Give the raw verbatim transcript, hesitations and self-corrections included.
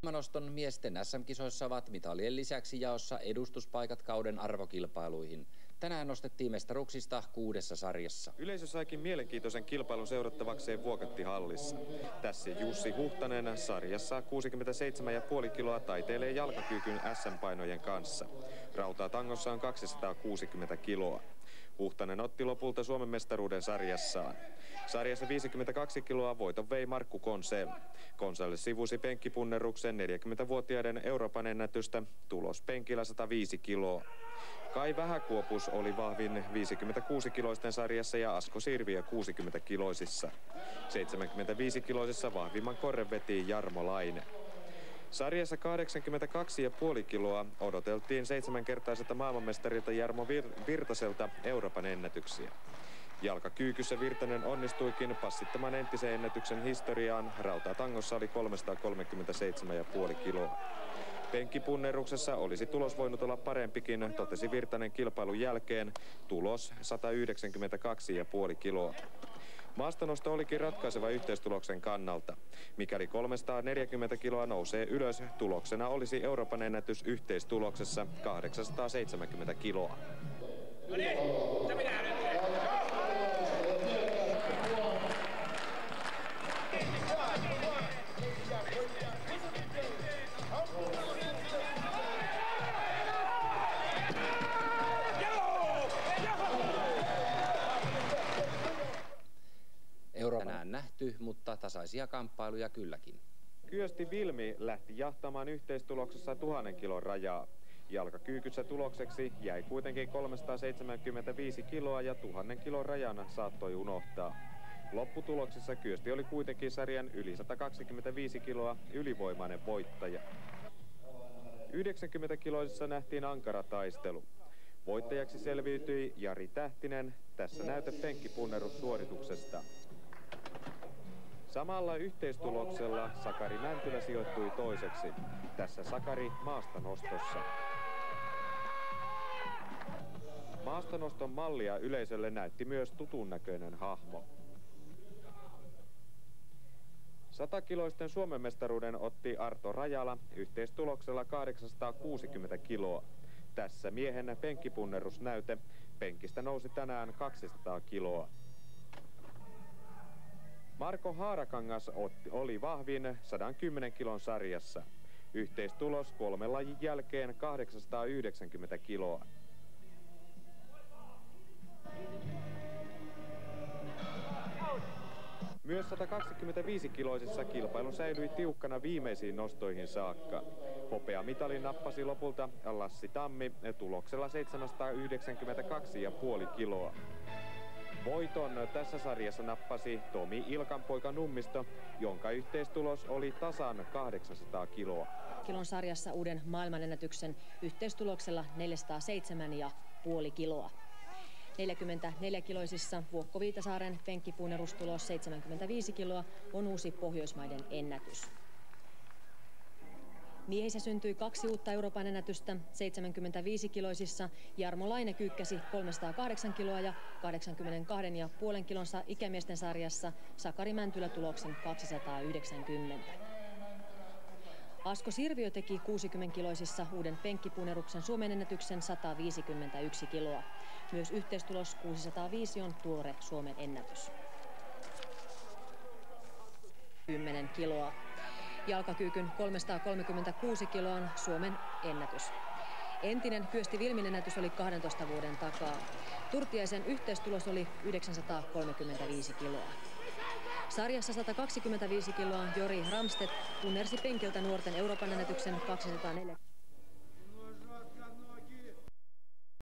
Noston miesten äs äm-kisoissa ovat mitalien lisäksi jaossa edustuspaikat kauden arvokilpailuihin. Tänään nostettiin mestaruksista kuudessa sarjassa. Yleisö saikin mielenkiintoisen kilpailun seurattavakseen Vuokattihallissa. Tässä Jussi Huhtanen sarjassa kuusikymmentäseitsemän pilkku viisi kiloa taiteilee jalkakyykyn äs äm-painojen kanssa. Rautaa tangossa on kaksisataakuusikymmentä kiloa. Huhtanen otti lopulta Suomen mestaruuden sarjassaan. Sarjassa viisikymmentäkaksi kiloa voiton vei Markku Konsel. Konsel sivusi penkkipunnerruksen neljäkymmentävuotiaiden Euroopan ennätystä, tulos penkillä sata viisi kiloa. Kai Vähäkuopus oli vahvin viisikymmentäkuusi kiloisten sarjassa ja Asko Sirviö kuusikymmentä kiloisissa. seitsemänkymmentäviisi kiloisissa vahvimman korren veti Jarmo Laine. Sarjassa kahdeksankymmentäkaksi pilkku viisi kiloa odoteltiin seitsemänkertaiselta maailmanmestarilta Jarmo Vir- Virtaselta Euroopan ennätyksiä. Jalkakyykyssä Virtanen onnistuikin passittamaan entisen ennätyksen historiaan. Rautaa tangossa oli kolmesataakolmekymmentäseitsemän pilkku viisi kiloa. Penkkipunneruksessa olisi tulos voinut olla parempikin, totesi Virtanen kilpailun jälkeen. Tulos sata yhdeksänkymmentäkaksi pilkku viisi kiloa. Maastonosto olikin ratkaiseva yhteistuloksen kannalta. Mikäli kolmesataaneljäkymmentä kiloa nousee ylös, tuloksena olisi Euroopan ennätys yhteistuloksessa kahdeksansataaseitsemänkymmentä kiloa. No niin, mitä minä nyt? Tänään nähty, mutta tasaisia kamppailuja kylläkin. Kyösti Vilmi lähti jahtamaan yhteistuloksessa tuhannen kilon rajaa. Jalkakyykyssä tulokseksi jäi kuitenkin kolmesataaseitsemänkymmentäviisi kiloa ja tuhannen kilon rajana saattoi unohtaa. Lopputuloksessa Kyösti oli kuitenkin sarjan yli sata kaksikymmentäviisi kiloa ylivoimainen voittaja. yhdeksänkymmentä kiloisissa nähtiin ankara taistelu. Voittajaksi selviytyi Jari Tähtinen, tässä näyte penkkipunnerussuorituksesta. Samalla yhteistuloksella Sakari Mäntylä sijoittui toiseksi. Tässä Sakari maastonostossa. Maastonoston mallia yleisölle näytti myös tutun näköinen hahmo. Satakiloisten Suomen mestaruuden otti Arto Rajala yhteistuloksella kahdeksansataakuusikymmentä kiloa. Tässä miehen penkkipunnerusnäyte. Penkistä nousi tänään kaksisataa kiloa. Marko Haarakangas otti, oli vahvin sata kymmenen kilon sarjassa. Yhteistulos kolmen lajin jälkeen kahdeksansataayhdeksänkymmentä kiloa. Myös sata kaksikymmentäviisi kiloisissa kilpailu säilyi tiukkana viimeisiin nostoihin saakka. Hopeamitalin nappasi lopulta Lassi Tammi tuloksella seitsemänsataayhdeksänkymmentäkaksi pilkku viisi kiloa. Voiton tässä sarjassa nappasi Tomi Ilkanpoika Nummisto, jonka yhteistulos oli tasan kahdeksansataa kiloa. Kilon sarjassa uuden maailmanennätyksen yhteistuloksella neljäsataaseitsemän pilkku viisi kiloa. neljäkymmentäneljä kiloisissa Vuokko Viitasaaren penkkipunnerustulos seitsemänkymmentäviisi kiloa on uusi Pohjoismaiden ennätys. Miehissä syntyi kaksi uutta Euroopan ennätystä. seitsemänkymmentäviisi kiloisissa Jarmo Laine kyykkäsi kolmesataakahdeksan kiloa ja kahdeksankymmentäkaksi pilkku viisi kilon ikämiesten sarjassa Sakari Mäntylä tuloksen kaksisataayhdeksänkymmentä. Asko Sirviö teki kuusikymmentä kiloisissa uuden penkkipunneruksen Suomen ennätyksen sata viisikymmentäyksi kiloa. Myös yhteistulos kuusisataaviisi on tuore Suomen ennätys. kymmenen kiloa. Jalkakyykyn kolmesataakolmekymmentäkuusi kiloa on Suomen ennätys. Entinen Kyösti Vilmin ennätys oli kahdentoista vuoden takaa. Turtiaisen yhteistulos oli yhdeksänsataakolmekymmentäviisi kiloa. Sarjassa sata kaksikymmentäviisi kiloa Jori Ramstedt punnersi penkiltä nuorten Euroopan ennätyksen kaksisataaneljä.